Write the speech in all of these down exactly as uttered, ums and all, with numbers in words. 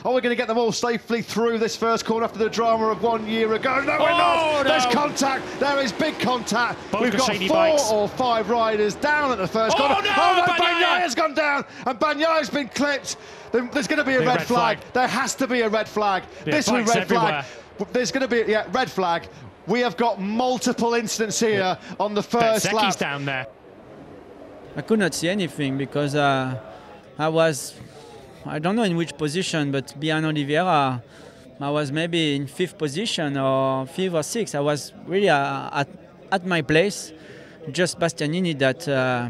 Are we going to get them all safely through this first corner after the drama of one year ago? No, we're Oh, not. no. There's contact. There is big contact. Both We've got Cassini four bikes. or five riders down at the first Oh, corner. no, oh no, Bagnaia. Bagnaia's gone down, and Bagnaia's been clipped. There- There's going to be a Big red, red flag. flag. There has to be a red flag. Yeah, this will be bikes red everywhere. flag. There's going to be yeah red flag. We have got multiple incidents here Yeah. on the first lap. Bezecchi's down there. I could not see anything because uh, I was, I don't know in which position, but behind Oliveira, I was maybe in fifth position or fifth or sixth. I was really uh, at, at my place. Just Bastianini that uh,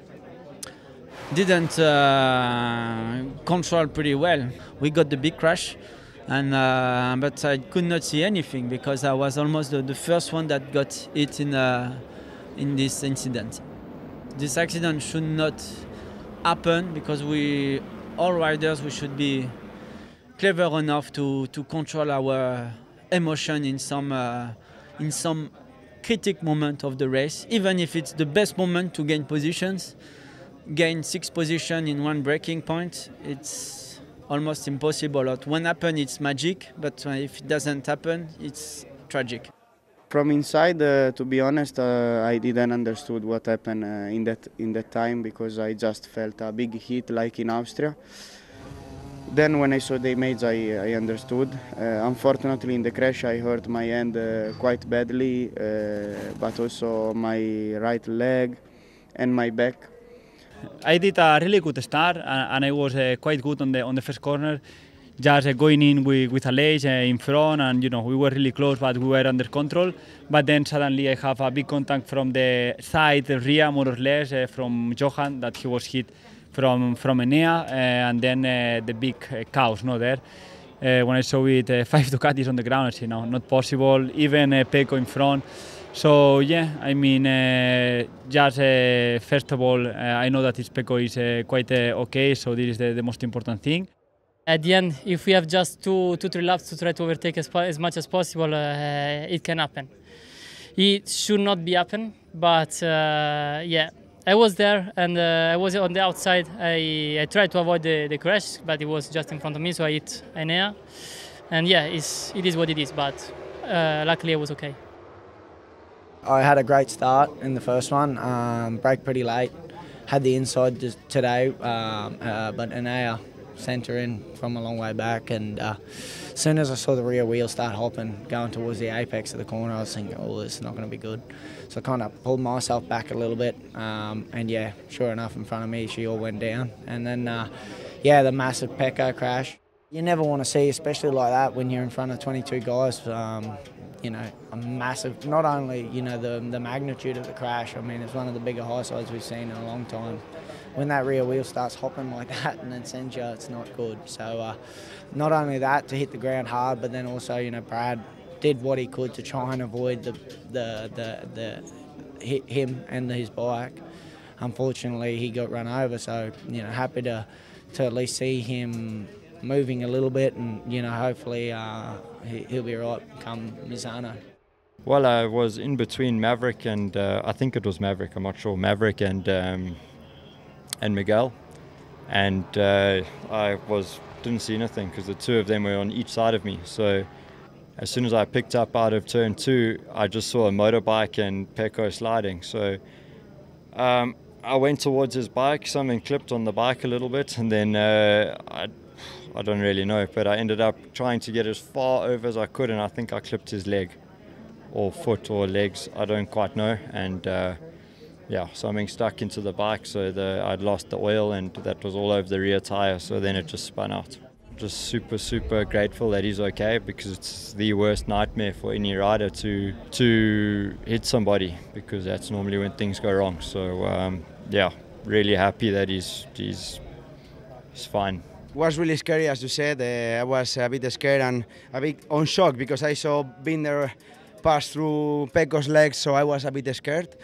didn't uh, control pretty well. We got the big crash, and uh, but I could not see anything because I was almost the, the first one that got hit in uh, in this incident. This accident should not happen because we, all riders, we should be clever enough to, to control our emotion in some uh, in some critical moment of the race, even if it's the best moment to gain positions. Gain six position in one braking point, it's almost impossible. When happen, it's magic, but if it doesn't happen, it's tragic. From inside, uh, to be honest, uh, I didn't understood what happened uh, in that in that time because I just felt a big hit like in Austria. Then when I saw the image, I, I understood. Uh, unfortunately, in the crash, I hurt my hand uh, quite badly, uh, but also my right leg and my back. I did a really good start, and I was uh, quite good on the on the first corner. Just uh, going in with, with a ledge uh, in front, and you know we were really close, but we were under control. But then suddenly I have a big contact from the side, the rear more or less, uh, from Johan, that he was hit from from Enea, uh, and then uh, the big uh, chaos, no there. Uh, when I saw it, uh, five Ducatis on the ground, I said no, not possible. Even uh, Pecco in front. So yeah, I mean, uh, just uh, first of all, uh, I know that his Pecco is uh, quite uh, okay, so this is the, the most important thing. At the end, if we have just two, two, three laps to try to overtake as, as much as possible, uh, it can happen. It should not be happen, but uh, yeah, I was there and uh, I was on the outside. I, I tried to avoid the, the crash, but it was just in front of me, so I hit Enea. And yeah, it's, it is what it is, but uh, luckily I was okay. I had a great start in the first one, um, braked pretty late, had the inside today, um, uh, but Enea sent her in from a long way back, and uh, as soon as I saw the rear wheel start hopping, going towards the apex of the corner, I was thinking, oh, this is not going to be good. So I kind of pulled myself back a little bit, um, and yeah, sure enough, in front of me, she all went down. And then, uh, yeah, the massive Pecco crash. You never want to see, especially like that, when you're in front of twenty-two guys, um, you know, a massive, not only, you know, the, the magnitude of the crash, I mean, it's one of the bigger high sides we've seen in a long time. When that rear wheel starts hopping like that and then sends you, it's not good. So uh, not only that, to hit the ground hard, but then also, you know, Brad did what he could to try and avoid the, the, the, the hit him and his bike. Unfortunately, he got run over, so, you know, happy to, to at least see him moving a little bit, and, you know, hopefully uh, he, he'll be right come Misano. Well, I was in between Maverick and, uh, I think it was Maverick, I'm not sure, Maverick and um, and Miguel, and uh, I was didn't see anything because the two of them were on each side of me. So as soon as I picked up out of turn two, I just saw a motorbike and Pecco sliding. So um, I went towards his bike, something clipped on the bike a little bit, and then uh, I, I don't really know, but I ended up trying to get as far over as I could, and I think I clipped his leg or foot or legs, I don't quite know, and uh, yeah, something stuck into the bike, so the, I'd lost the oil, and that was all over the rear tire, so then it just spun out. Just super, super grateful that he's okay, because it's the worst nightmare for any rider to to hit somebody, because that's normally when things go wrong. So um, yeah, really happy that he's he's he's fine. It was really scary, as you said. Uh, I was a bit scared and a bit on shock because I saw Binder pass through Pecco's legs, so I was a bit scared.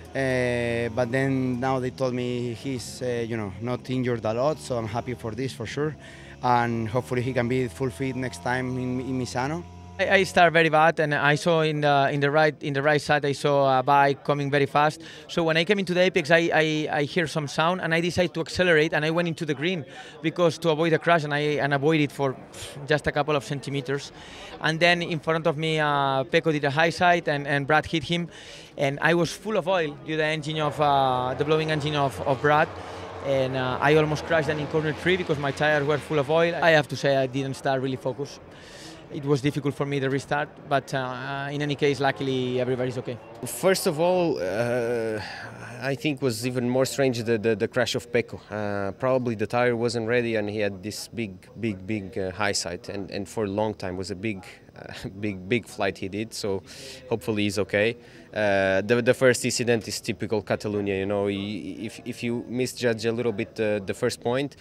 Uh, but then now they told me he's uh, you know, not injured a lot, so I'm happy for this for sure, and hopefully he can be full fit next time in, in Misano. I, I start very bad, and I saw in the in the right in the right side I saw a bike coming very fast. So when I came into the apex, I I, I hear some sound, and I decided to accelerate, and I went into the green because to avoid a crash, and I and avoid it for just a couple of centimeters. And then in front of me, uh, Pecco did a high side, and, and Brad hit him, and I was full of oil due to the engine of uh, the blowing engine of, of Brad. And uh, I almost crashed then in corner three because my tires were full of oil. I have to say I didn't start really focused. It was difficult for me to restart, but uh, in any case, luckily everybody's okay. First of all, uh, I think was even more strange the, the, the crash of Pecco. Uh, probably the tire wasn't ready, and he had this big, big, big uh, high side, and, and for a long time was a big, uh, big, big flight he did. So hopefully he's okay. Uh, the, the first incident is typical Catalonia. You know, if if you misjudge a little bit uh, the first point,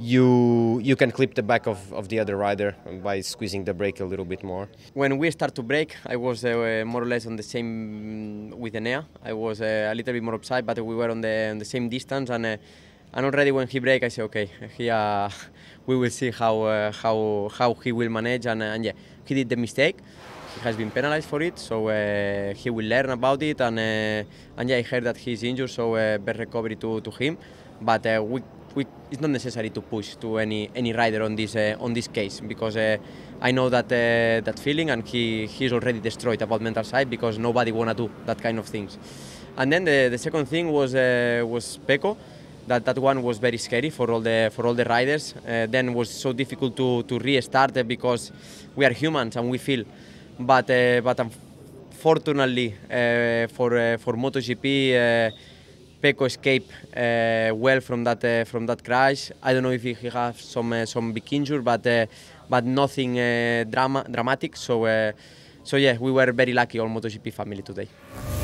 you you can clip the back of, of the other rider by squeezing the brake a little bit more. When we start to brake, I was uh, more or less on the same with Enea. I was uh, a little bit more upside, but we were on the on the same distance, and uh, and already when he brake, I said, okay, he, uh, we will see how uh, how how he will manage, and, uh, and yeah, he did the mistake. He has been penalized for it, so uh, he will learn about it, and uh, and yeah, I heard that he's injured, so uh, best recovery to, to him. But uh, we, we, it's not necessary to push to any any rider on this uh, on this case, because uh, I know that uh, that feeling, and he he's already destroyed about mental side, because nobody wanna do that kind of things. And then the, the second thing was uh, was Pecco. That that one was very scary for all the for all the riders. Uh, then was so difficult to to restart uh, because we are humans and we feel. But uh, but unfortunately uh, for uh, for MotoGP, uh, Pecco escaped uh, well from that uh, from that crash. I don't know if he has some uh, some big injury, but uh, but nothing uh, drama dramatic. So uh, so yeah, we were very lucky, all MotoGP family today.